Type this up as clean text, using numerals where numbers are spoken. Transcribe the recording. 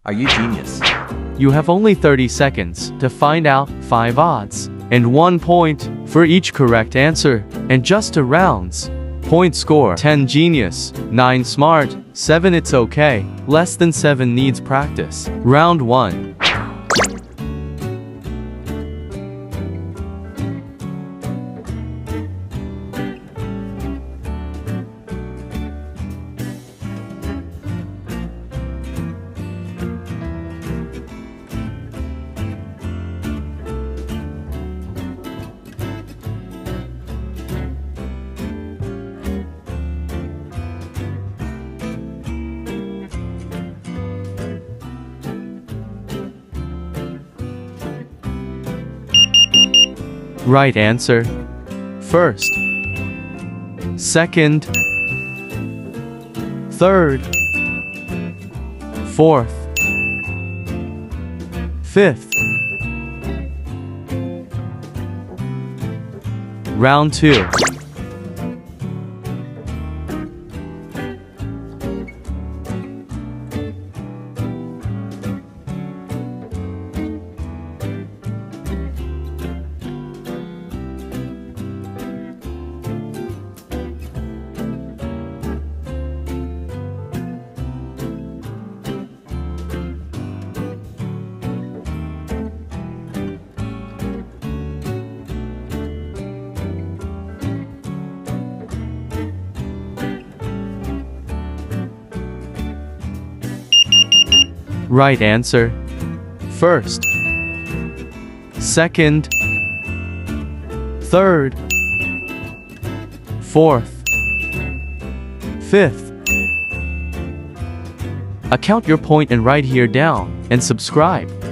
Are you genius? You have only 30 seconds to find out 5 odds, and 1 point for each correct answer, and just 2 rounds. Point score: 10 genius, 9 smart, 7 it's okay, less than 7 needs practice. Round 1. Right answer: first, second, third, fourth, fifth. Round 2. Right answer: first, second, third, fourth, fifth. Account your point and write here down, and subscribe.